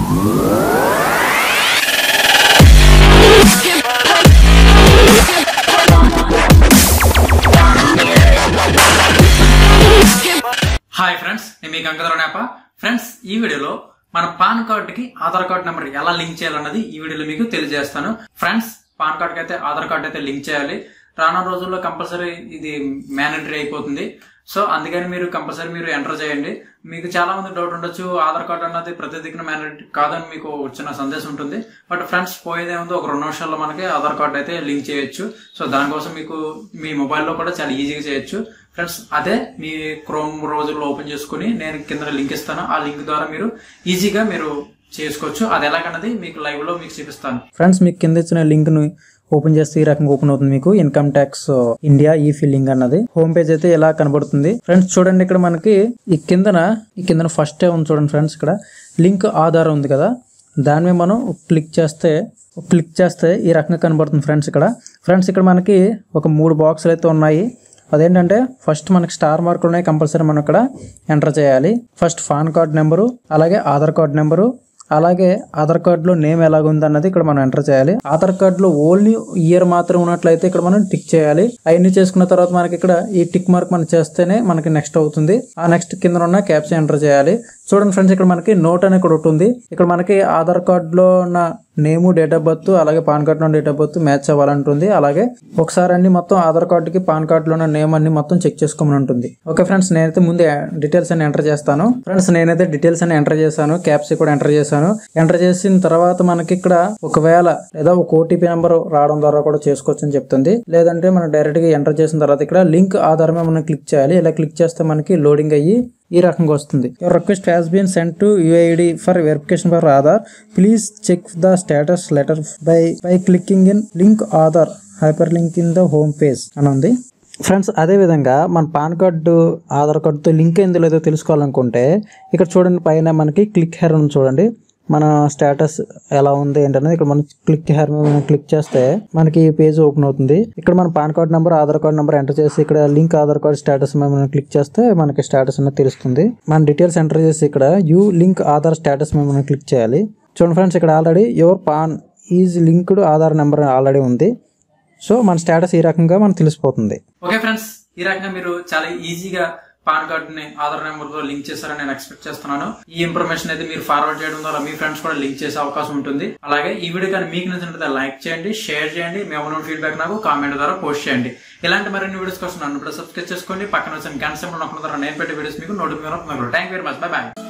Hi friends, నేను మీ గంగాధరనేప. Friends, ఈ వీడియోలో మన పాన్ కార్డ్ కి ఆధార్ కార్డ్ నెంబర్ ఎలా లింక్ చేయాలన్నది ఈ వీడియోలో మీకు తెలియజేస్తాను. ఫ్రెండ్స్, పాన్ కార్డ్ కి అయితే ఆధార్ కార్డ్ అయితే లింక్ చేయాలి. రానున్న రోజుల్లో కంపల్సరీ ఇది మ్యాండేటరీ అయిపోతుంది. సో అందుకని మీరు కంపల్సరీ మీరు ఎంటర్ చేయండి. మీకు చాలా మంది డౌట్ ఉండొచ్చు, ఆధార్ కార్డ్ అన్నది ప్రతి దిక్కున మ్యాండేటరీ కాదని మీకు వచ్చిన సందేశం ఉంటుంది. బట్ ఫ్రెండ్స్, పోయేదేముందో ఒక 2 నిమిషాల్లో మనకి ఆధార్ కార్డ్ అయితే లింక్ చేయొచ్చు. సో దానికోసం మీకు మీ మొబైల్లో కూడా చాలా ఈజీగా చేయొచ్చు. ఫ్రెండ్స్, అదే మీ క్రోమ్ బ్రౌజర్ లో ఓపెన్ చేసుకుని నేను కింద లింక్ ఇస్తాను. ఆ లింక్ ద్వారా మీరు ఈజీగా మీరు చేసుకోవచ్చు. అది ఎలాగన్నది మీకు లైవ్ లో మీకు చూపిస్తాను. ఫ్రెండ్స్, మీకు కింద ఇచ్చిన లింక్ ను ఓపెన్ చేస్తే ఈ రకంగా ఓపెన్ అవుతుంది. మీకు income tax India e filing అన్నది హోమ్ పేజ్ అయితే ఇలా కనబడుతుంది. ఫ్రెండ్స్ చూడండి, ఇక్కడ మనకి ఈ కిందన ఫస్ట్ ఉంది చూడండి ఫ్రెండ్స్. ఇక్కడ లింక్ ఆధార్ ఉంది కదా, దాని మీద మనం క్లిక్ చేస్తే ఈ రకంగా కనబడుతుంది ఫ్రెండ్స్. ఇక్కడ మనకి ఒక 3 బాక్సులు అయితే ఉన్నాయి. అదేంటంటే ఫస్ట్ మనకి స్టార్ మార్కులు ఉన్నాయి, కంపల్సరీ మనం ఇక్కడ ఎంటర్ చేయాలి. ఫస్ట్ పాన్ కార్డ్ నెంబరు, అలాగే ఆధార్ కార్డ్ నెంబరు, అలాగే ఆధార్ కార్డులో నేమ్ ఎలాగుంది అన్నది ఇక్కడ మనం ఎంటర్ చేయాలి. ఆధార్ కార్డులో ఓన్లీ ఇయర్ మాత్రం ఉన్నట్లయితే ఇక్కడ మనం టిక్ చేయాలి. అవన్నీ చేసుకున్న తర్వాత మనకి ఇక్కడ ఈ టిక్ మార్క్ మనం చేస్తేనే మనకి నెక్స్ట్ అవుతుంది. ఆ నెక్స్ట్ కింద ఉన్న క్యాప్చా ఎంటర్ చేయాలి. చూడండి ఫ్రెండ్స్, ఇక్కడ మనకి నోట్ అని ఇక్కడ ఉంటుంది. ఇక్కడ మనకి ఆధార్ కార్డులో ఉన్న నేము, డేట్ ఆఫ్ బర్త్, అలాగే పాన్ కార్డులో డేట్ ఆఫ్ బర్త్ మ్యాచ్ అవ్వాలంటుంది. అలాగే ఒకసారి అన్ని మొత్తం ఆధార్ కార్డుకి పాన్ కార్డులో ఉన్న నేమ్ అన్ని మొత్తం చెక్ చేసుకోమని ఉంటుంది. ఓకే ఫ్రెండ్స్, నేనైతే ముందు డీటెయిల్స్ అన్ని ఎంటర్ చేస్తాను. ఫ్రెండ్స్, నేనైతే డీటెయిల్స్ అన్ని ఎంటర్ చేశాను, క్యాప్చా కూడా ఎంటర్ చేశాను. ఎంటర్ చేసిన తర్వాత మనకి ఇక్కడ ఒకవేళ లేదా ఒక ఓటీపీ నెంబర్ రావడం ద్వారా కూడా చేసుకోవచ్చు అని చెప్తుంది. లేదంటే మనం డైరెక్ట్ గా ఎంటర్ చేసిన తర్వాత ఇక్కడ లింక్ ఆధార్ మీద మనం క్లిక్ చేయాలి. ఇలా క్లిక్ చేస్తే మనకి లోడింగ్ అయ్యి ఈ రకంగా వస్తుంది. Your request has been sent to UID for verification for Aadhaar. Please check the status later by clicking in link Aadhaar hyperlink in the home page అని ఉంది. ఫ్రెండ్స్, అదే విధంగా మన పాన్ కార్డు ఆధార్ కార్డుతో లింక్ అయిందో లేదో తెలుసుకోవాలనుకుంటే ఇక్కడ చూడండి, పైన మనకి క్లిక్ హెయిర్ ఉంది చూడండి. మన స్టేటస్ ఎలా ఉంది ఏంటనేది ఇక్కడ మనం క్లిక్ హెయిర్ మీద క్లిక్ చేస్తే మనకి ఈ పేజ్ ఓపెన్ అవుతుంది. ఇక్కడ మన PAN card number, Aadhaar card number enter చేసి ఇక్కడ లింక్ ఆధార్ కార్డ్ స్టేటస్ మీద మనం క్లిక్ చేస్తే మనకి స్టేటస్ అనేది తెలుస్తుంది. మన డీటెయిల్స్ ఎంటర్ చేసి ఇక్కడ యూ లింక్ ఆధార్ స్టేటస్ మీద మనం క్లిక్ చేయాలి. చూడండి ఫ్రెండ్స్, ఇక్కడ already your PAN is linked Aadhaar number already ఉంది. సో మన స్టేటస్ ఈ రకంగా మనకు తెలిసిపోతుంది. ఓకే ఫ్రెండ్స్, ఈ రకంగా మీరు చాలా ఈజీగా పాన్ కార్డ్ ని ఆధార్ నెంబర్ తో లింక్ చేస్తారని నేను ఎక్స్పెక్ట్ చేస్తున్నాను. ఈ ఇన్ఫర్మేషన్ అయితే మీరు ఫార్వర్డ్ చేయడం ద్వారా మీ ఫ్రెండ్స్ కూడా లింక్ చేసే అవకాశం ఉంటుంది. అలాగే ఈ వీడియో కానీ మీకు నచ్చినట్లయితే లైక్ చేయండి, షేర్ చేయండి. మీ అమౌంట్ ఫీడ్బ్యాక్ నాకు కామెంట్ ద్వారా పోస్ట్ చేయండి. ఇలాంటి మరిన్ని వీడియోస్ కోసం నన్ను ఇప్పుడు సబ్స్క్రైబ్ చేసుకోండి. పక్కన వచ్చిన గంట సింబల్ నొక్కడం ద్వారా నేను పెట్టే వీడియోస్ మీకు notification. Thank you very much. Bye bye.